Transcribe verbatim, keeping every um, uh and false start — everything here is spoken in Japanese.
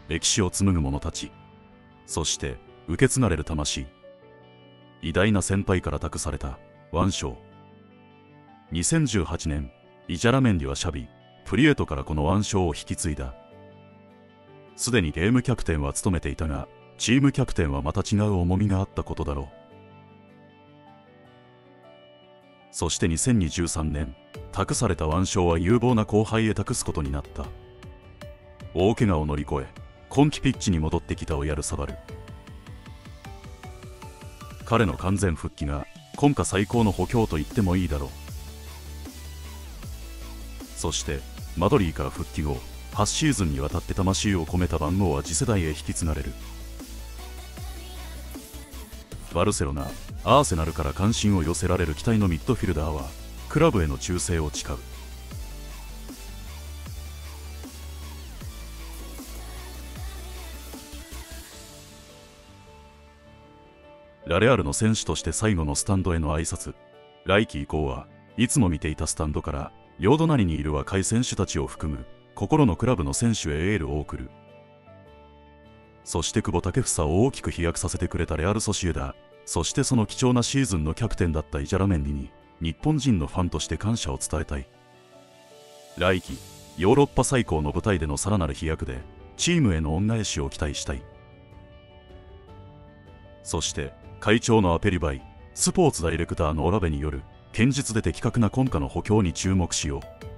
歴史を紡ぐ者たち、そして受け継がれる魂、偉大な先輩から託された腕章。にせんじゅうはちねん、イジャラメンディはシャビ、プリエトからこの腕章を引き継いだ。すでにゲームキャプテンは務めていたが、チームキャプテンはまた違う重みがあったことだろう。そしてにせんにじゅうさんねん、託された腕章は有望な後輩へ託すことになった。大怪我を乗り越え、今季ピッチに戻ってきたオヤルサバル。彼の完全復帰が今夏最高の補強と言ってもいいだろう。そしてマドリーから復帰後、はちシーズンにわたって魂を込めた番号は次世代へ引き継がれる。バルセロナ、アーセナルから関心を寄せられる期待のミッドフィルダーはクラブへの忠誠を誓う。ラレアルの選手として最後のスタンドへの挨拶。来季以降はいつも見ていたスタンドから両隣にいる若い選手たちを含む心のクラブの選手へエールを送る。そして久保建英を大きく飛躍させてくれたレアル・ソシエダ、そしてその貴重なシーズンのキャプテンだったイジャラメンディに日本人のファンとして感謝を伝えたい。来季ヨーロッパ最高の舞台でのさらなる飛躍でチームへの恩返しを期待したい。そして会長のアペリバイ、スポーツダイレクターのオラベによる堅実で的確な今夏の補強に注目しよう。